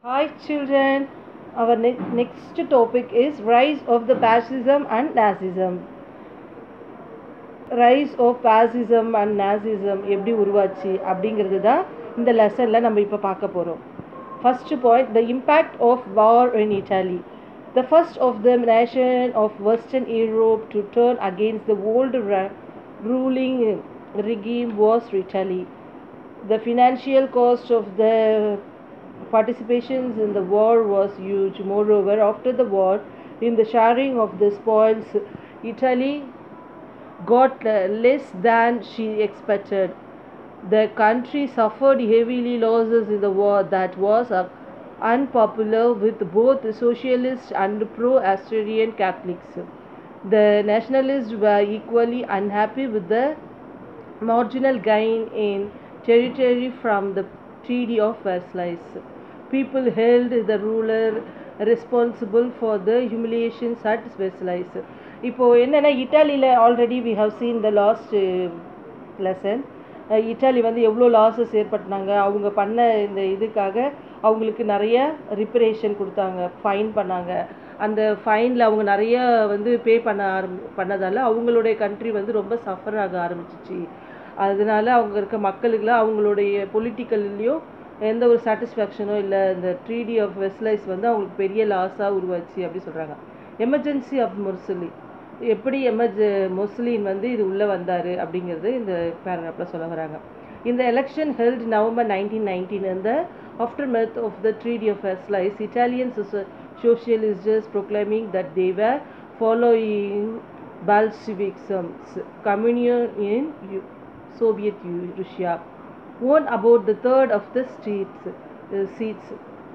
Hi children, our next topic is rise of the fascism and Nazism. Rise of fascism and Nazism எப்படி உருவாச்சு அப்படிங்கிறது தான் இந்த லெசனில் நம்ம இப்போ பார்க்க போகிறோம். First point, the impact of war in Italy. The first of the nation of Western Europe to turn against the old ruling regime was Italy. The financial cost of the participations in the war was huge. Moreover, after the war, in the sharing of the spoils, Italy got less than she expected. The country suffered heavily losses in the war that was unpopular with both socialist and pro-Austrian Catholics. The nationalists were equally unhappy with the marginal gain in territory from the Treaty of Versailles. People held the ruler responsible for the humiliations at Versailles. இப்போ என்னென்னா இட்டாலியில் already we have seen the last lesson. Italy வந்து எவ்வளோ losses ஏற்படுத்தினாங்க, அவங்க பண்ண இந்த இதுக்காக அவங்களுக்கு நிறைய ரிப்பரேஷன் கொடுத்தாங்க, ஃபைன் பண்ணாங்க. அந்த ஃபைனில் அவங்க நிறைய வந்து பே பண்ணதால் அவங்களுடைய கண்ட்ரி வந்து ரொம்ப சஃபர் ஆக ஆரம்பிச்சிச்சு. அதனால அவங்க இருக்க மக்களுக்குலாம் அவங்களுடைய பொலிட்டிக்கல்லையும் எந்த ஒரு சாட்டிஸ்ஃபேக்ஷனோ இல்லை. இந்த ட்ரீடி ஆஃப் வெர்சைல்ஸ் வந்து அவங்களுக்கு பெரிய லாஸாக உருவாச்சு அப்படி சொல்கிறாங்க. எமர்ஜென்சி ஆஃப் முர்சலி, எப்படி முஸ்லீம் வந்து இது உள்ளே வந்தார் அப்படிங்கிறது இந்த பேராகிராஃபில் சொல்ல வராங்க. இந்த election held November 1919 in the aftermath of the Treaty of Versailles, Italian socialists proclaiming that they were following Bolshevism, communion in Soviet Russia, won about the third of the seats.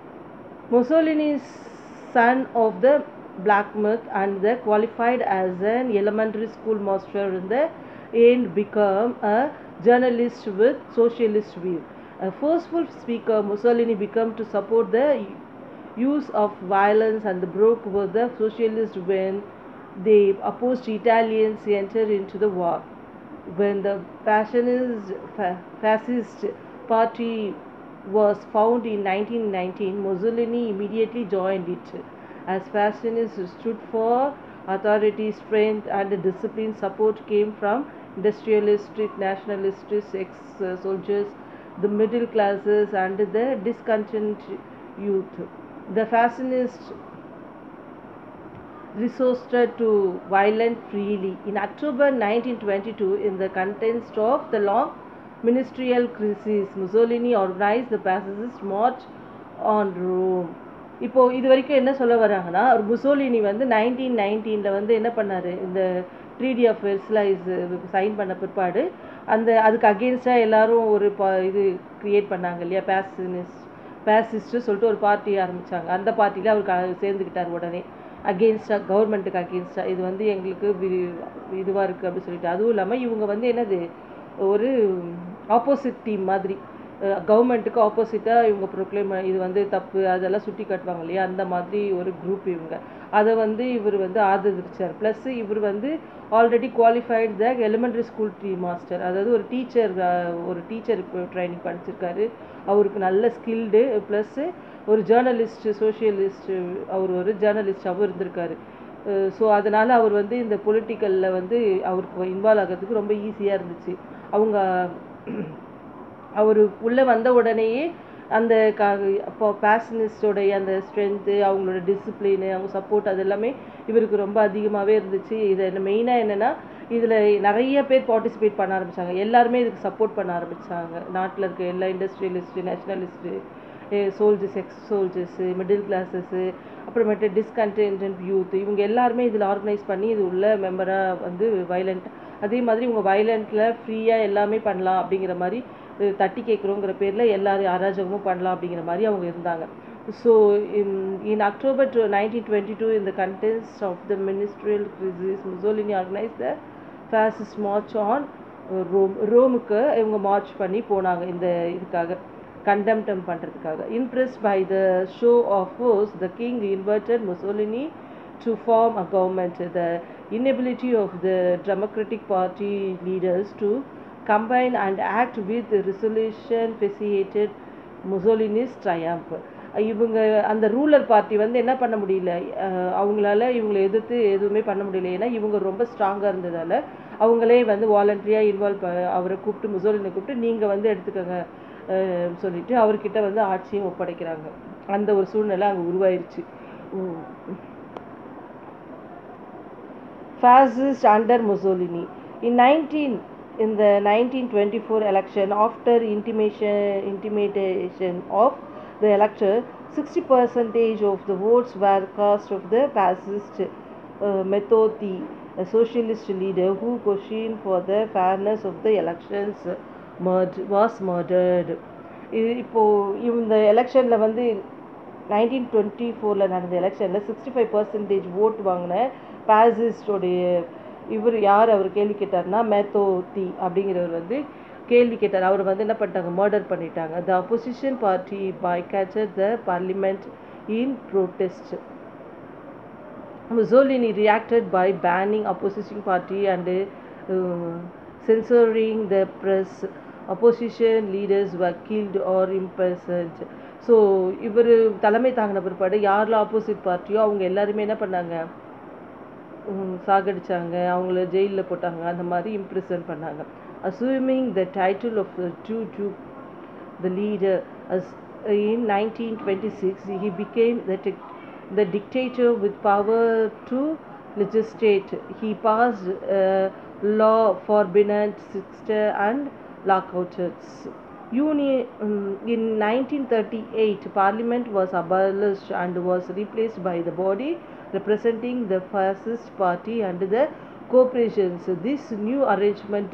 Mussolini's son of the blacksmith and qualified as an elementary school master in the end became a journalist with socialist view. A forceful speaker, Mussolini became to support the use of violence and broke with the socialists when they opposed Italians enter into the war. When the fascist party was found in 1919, Mussolini immediately joined it. As fascists stood for authority, strength and discipline, support came from industrialists, nationalists, ex-soldiers, the middle classes and the discontent youth. The fascists resorted to violence freely. In October 1922, in the context of the long ministerial crisis, Mussolini organized the fascist march on Rome. இப்போது இது வரைக்கும் என்ன சொல்ல வராங்கன்னா, ஒரு Mussolini வந்து 1919 வந்து என்ன பண்ணார், இந்த ட்ரீடி ஆஃப் வெர்சைல்ஸ் சைன் பண்ண பிற்பாடு அதுக்கு அகெயின்ஸ்டாக எல்லாரும் ஒரு இது க்ரியேட் பண்ணாங்க இல்லையா, பேசிஸ்ட்டு சொல்லிட்டு ஒரு பார்ட்டி ஆரம்பித்தாங்க. அந்த பார்ட்டியில் அவர் சேர்ந்துக்கிட்டார் உடனே, அகெயின்ஸ்டாக கவர்மெண்ட்டுக்கு அகெயின்ஸ்டாக. இது வந்து எங்களுக்கு இதுவாக இருக்குது அப்படின்னு சொல்லிட்டு. அதுவும் இல்லாமல் இவங்க வந்து என்னது, ஒரு ஆப்போசிட் டீம் மாதிரி, கவர்மெண்ட்டுக்கு ஆப்போசிட்டாக இவங்க ப்ரொக்ளைம் இது வந்து தப்பு அதெல்லாம் சுட்டி காட்டுவாங்க இல்லையா, அந்த மாதிரி ஒரு குரூப் இவங்க. அதை வந்து இவர் வந்து ஆதரிச்சார். ப்ளஸ் இவர் வந்து already qualified the elementary school master, அதாவது ஒரு டீச்சர் ட்ரைனிங் படிச்சிருக்காரு. அவருக்கு நல்ல ஸ்கில்டு, ப்ளஸ்ஸு ஒரு ஜேர்னலிஸ்ட், சோஷியலிஸ்ட், அவர் ஒரு ஜேர்னலிஸ்டாகவும் இருந்திருக்காரு. ஸோ அதனால் அவர் வந்து இந்த பொலிட்டிக்கலில் வந்து அவருக்கு இன்வால்வ் ஆகிறதுக்கு ரொம்ப ஈஸியாக இருந்துச்சு. அவர் உள்ளே வந்த உடனேயே அந்த அப்போ பேஷனிஸ்டோடைய அந்த ஸ்ட்ரென்த்து, அவங்களோட டிசிப்ளினு, அவங்க சப்போர்ட், அது எல்லாமே இவருக்கு ரொம்ப அதிகமாகவே இருந்துச்சு. இது மெயினாக என்னென்னா, இதில் நிறைய பேர் பார்ட்டிசிபேட் பண்ண ஆரம்பித்தாங்க. எல்லாருமே இதுக்கு சப்போர்ட் பண்ண ஆரம்பித்தாங்க. நாட்டில் இருக்க எல்லா industrialist, nationalist, soldiers, ex soldiers, middle classes, அப்புறமேட்டு டிஸ்கண்டென்ட் யூத், இவங்க எல்லாருமே இதில் ஆர்கனைஸ் பண்ணி இது உள்ள மெம்பராக வந்து வைலண்ட், அதே மாதிரி இவங்க வைலண்ட்டில் ஃப்ரீயாக எல்லாமே பண்ணலாம் அப்படிங்கிற மாதிரி, தட்டி கேட்குறோங்கிற பேரில் எல்லாரும் அராஜகமும் பண்ணலாம் அப்படிங்கிற மாதிரி அவங்க இருந்தாங்க. So in October 1922, in the context of the ministerial crisis, Mussolini organized the fascist march on ரோமுக்கு இவங்க மார்ச் பண்ணி போனாங்க இந்த இதுக்காக, கண்டெம்டம் பண்ணுறதுக்காக. Impressed by the show of force, the king invited Mussolini to form a government. The inability of the Democratic Party leaders to combine and act with resolution facilitated Mussolini's triumph. இவங்க அந்த ruler party வந்து என்ன பண்ண முடியல, அவங்களால இவங்களை எதிர்த்து எதுவுமே பண்ண முடியல. ஏன்னா இவங்க ரொம்ப ஸ்ட்ராங்காக இருந்ததால் அவங்களே வந்து வாலண்டரியாக இன்வால்வ் அவரை கூப்பிட்டு, முசோலினை கூப்பிட்டு நீங்கள் வந்து எடுத்துக்கோங்க சொல்லிட்டு அவர்கிட்ட வந்து ஆட்சியும் ஒப்படைக்கிறாங்க. அந்த ஒரு சூழ்நிலை அங்கே உருவாயிருச்சு. Fascist under Mussolini. In the 1924 election, after intimidation of the elector, 60% of the votes were cast of the fascist Methodi, a socialist leader who questioned for the fairness of the elections, was murdered. இப்போ இந்த எலெக்ஷனில் வந்து 1924 நடந்த எலெக்ஷனில் 65% ஓட்டு வாங்கின பாசிஸ்டோடைய இவர் யார் அவர் கேள்வி கேட்டார்னா மேத்தோதி அப்படிங்கிறவர் வந்து கேள்வி கேட்டார். அவர் வந்து என்ன பண்ணிட்டாங்க, மர்டர் பண்ணிட்டாங்க. The opposition party boycotted the parliament in protest. Mussolini reacted by banning opposition party and censoring the press. Opposition leaders were killed or imprisoned. So இவர் தலைமை தாங்கின பிற்பாடு யாரெல்லாம் ஆப்போசிட் பார்ட்டியோ அவங்க எல்லாருமே என்ன பண்ணாங்க, சாகடிச்சாங்க, அவங்கள ஜெயிலில் போட்டாங்க, அந்த மாதிரி இம்ப்ரிசன் பண்ணாங்க. Assuming the title of the leader as in 1926, he became the dictator with power to legislate. He passed law forbidding sister and lockouts. In 1938, Parliament was abolished and was replaced by the body representing the fascist party and the corporations. This new arrangement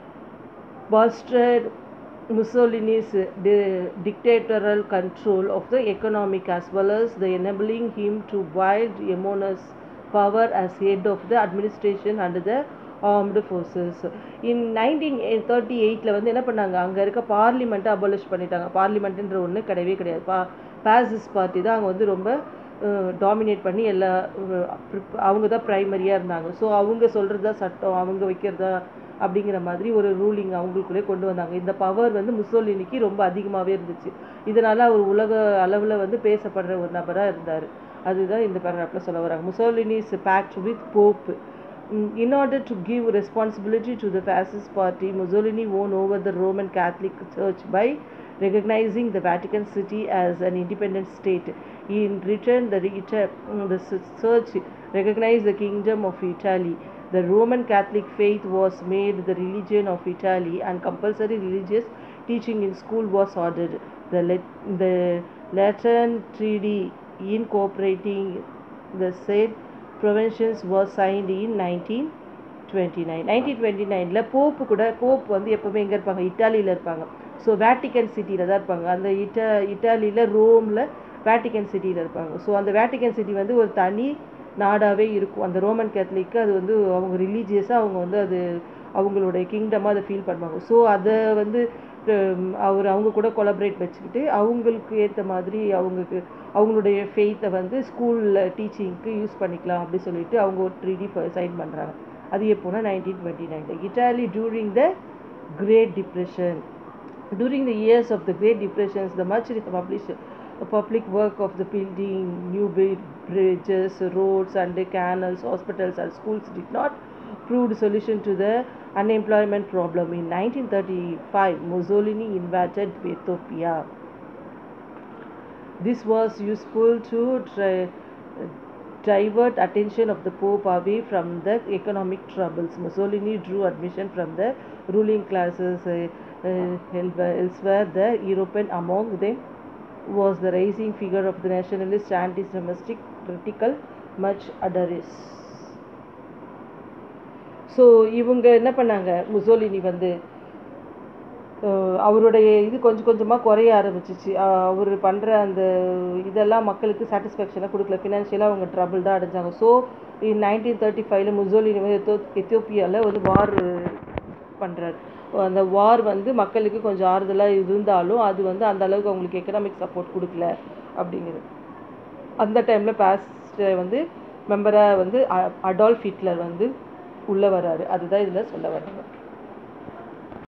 bolstered Mussolini's dictatorial control of the economic as well as the enabling him to wield enormous power as head of the administration and the armed forces. In 1938 வந்து என்ன பண்ணாங்க, அங்கே இருக்க பார்லிமெண்ட்டை abolish பண்ணிட்டாங்க. பார்லிமெண்ட்டுன்ற ஒன்று கிடையவே கிடையாது. Fascist party தான் அங்கே வந்து ரொம்ப டாமினேட் பண்ணி எல்லா அவங்க தான் ப்ரைமரியாக இருந்தாங்க. ஸோ அவங்க சொல்கிறது தான் சட்டம், அவங்க வைக்கிறதா அப்படிங்கிற மாதிரி ஒரு ரூலிங் அவங்களுக்குள்ளே கொண்டு வந்தாங்க. இந்த பவர் வந்து முசோலினிக்கு ரொம்ப அதிகமாகவே இருந்துச்சு. இதனால் அவர் உலக அளவில் வந்து பேசப்படுற ஒரு நபராக இருந்தார். அதுதான் இந்த பேராகிராஃபில் சொல்ல வராங்க. Mussolini's pact with Pope. In order to give responsibility to the fascist party, Mussolini won over the Roman Catholic Church by recognizing the Vatican City as an independent state. In return, the Church recognized the Kingdom of Italy. The Roman Catholic faith was made the religion of Italy, and compulsory religious teaching in school was ordered. The Lateran Treaty incorporating the said provisions was signed in 1929. 1929 Pope வந்து எப்பவுமே எங்கே இருப்பாங்க, இட்டாலியில் இருப்பாங்க. So Vatican சிட்டியில் தான் இருப்பாங்க. அந்த இட்டாலியில் ரோமில் வேட்டிக்கன் சிட்டியில் இருப்பாங்க. ஸோ அந்த வேட்டிக்கன் சிட்டி வந்து ஒரு தனி நாடாகவே இருக்கும். அந்த ரோமன் கேத்தலிக்கு அது வந்து அவங்க ரிலீஜியஸாக அவங்க வந்து அது அவங்களுடைய கிங்டமாக அதை ஃபீல் பண்ணுவாங்க. ஸோ அதை வந்து அவங்க கூட கொலபரேட் வச்சுக்கிட்டு அவங்களுக்கு ஏற்ற மாதிரி அவங்களுடைய ஃபெய்த்தை வந்து ஸ்கூலில் டீச்சிங்க்கு யூஸ் பண்ணிக்கலாம் அப்படி சொல்லிட்டு அவங்க ஒரு ட்ரீடி சைன் பண்ணுறாங்க. அது எப்போனா 1929. Italy during the Great Depression. During the years of the Great Depressions, the much public work of the building new bridges, roads and canals, hospitals and schools did not prove solution to the unemployment problem. In 1935, Mussolini invaded Ethiopia. This was useful to divert attention of the Pope away from the economic troubles. Mussolini drew admission from the ruling classes elsewhere. The European among them was the rising figure of the nationalist anti-Semitic critical much adoris. So இவங்க என்ன பண்ணாங்க, Mussolini வந்து அவருடைய இது கொஞ்சம் கொஞ்சமாக குறைய ஆரம்பிச்சிச்சு. அவர் பண்ணுற அந்த இதெல்லாம் மக்களுக்கு சாட்டிஸ்ஃபேக்ஷனை கொடுக்கல. ஃபினான்ஷியலாக அவங்க ட்ரபிள் தான் அடைஞ்சாங்க. ஸோ 1935 முசோலினி வந்து எத்தியோப்பியாவில் வந்து வார் பண்ணுறாரு. அந்த வார் வந்து மக்களுக்கு கொஞ்சம் ஆறுதலாக இருந்தாலும் அது வந்து அந்த அளவுக்கு அவங்களுக்கு எக்கனாமிக் சப்போர்ட் கொடுக்கல அப்படிங்கிறது. அந்த டைமில் பாஸ்ட் வந்து மெம்பராக வந்து அடால்ஃப் ஹிட்லர் வந்து உள்ளே வராரு. அதுதான் இதில் சொல்ல வர்றாங்க.